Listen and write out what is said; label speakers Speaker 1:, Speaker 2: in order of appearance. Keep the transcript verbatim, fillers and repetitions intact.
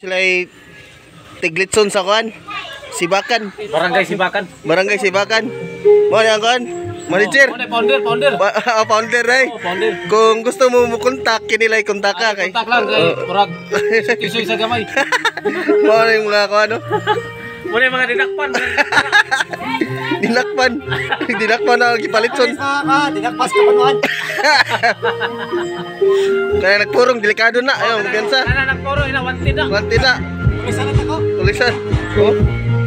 Speaker 1: Sila ay Tiglitson sa kuan. Sibakan.
Speaker 2: Barangay Sibakan.
Speaker 1: Barangay Sibakan. Mo ni ang kuan? Manager.
Speaker 2: Oh, founder, founder.
Speaker 1: Ba- ah, founder ay.
Speaker 2: Oh, founder.
Speaker 1: Kung gusto mo mo kontak kinilay kontak ka kay.
Speaker 2: Kontak lang kay Murag. Isoy sa gamay.
Speaker 1: Mo ni yung mga kuan no.
Speaker 2: Muna yung mga dinakpan.
Speaker 1: Dilakpan. Dilakpan na gipalitson.
Speaker 3: Ah, dinakpas ka panuan.
Speaker 1: Kaya nagpurong delikado na. Ayun, kumpiyansa.
Speaker 2: Ana nagpuro ina wanted na.
Speaker 1: Wanti na.
Speaker 3: Isa na ako.
Speaker 1: Tulisan. Oh.